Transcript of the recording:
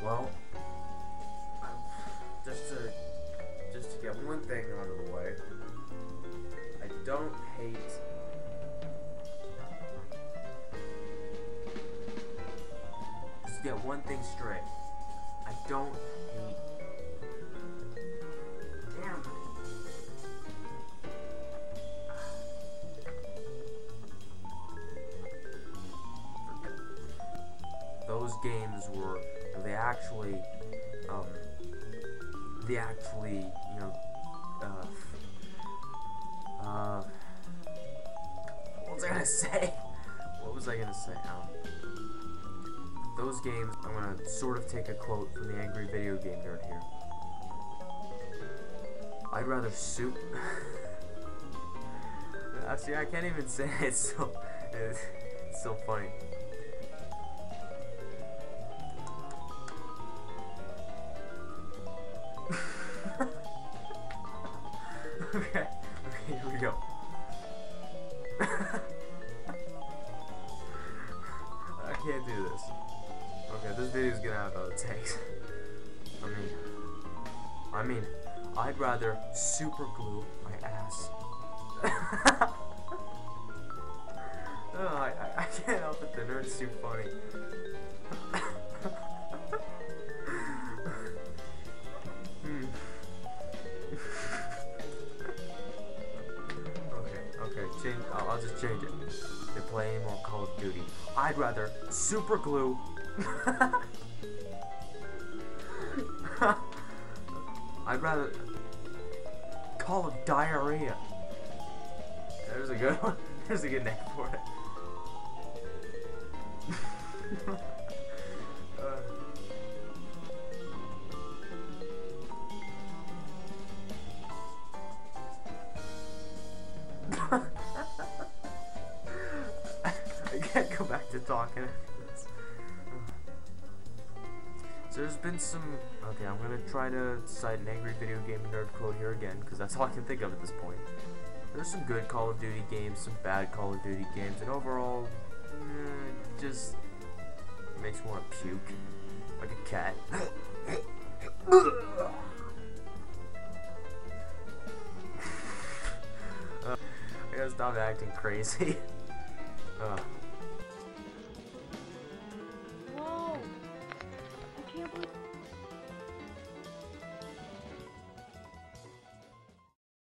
Well, just to get one thing out of the way, I don't hate. Just to get one thing straight, I don't hate. Damn. Those games were, they actually, you know, what was I gonna say? What was I gonna say? Those games, I'm gonna sort of take a quote from the Angry Video Game Nerd here. I'd rather soup. Actually, I can't even say it. It's so funny. Okay, here we go. I can't do this. Okay, this video's gonna have outtakes. I mean, I'd rather super glue my ass. Oh, I can't help it, the nerd's too funny. I'll just change it. They're playing more Call of Duty. I'd rather super glue. I'd rather Call of Diarrhea. There's a good one. There's a good name for it. I can't go back to talking after this. So there's been some. Okay, I'm gonna try to cite an Angry Video Game Nerd quote here again, because that's all I can think of at this point. There's some good Call of Duty games, some bad Call of Duty games, and overall, just makes me want to puke like a cat. I gotta stop acting crazy.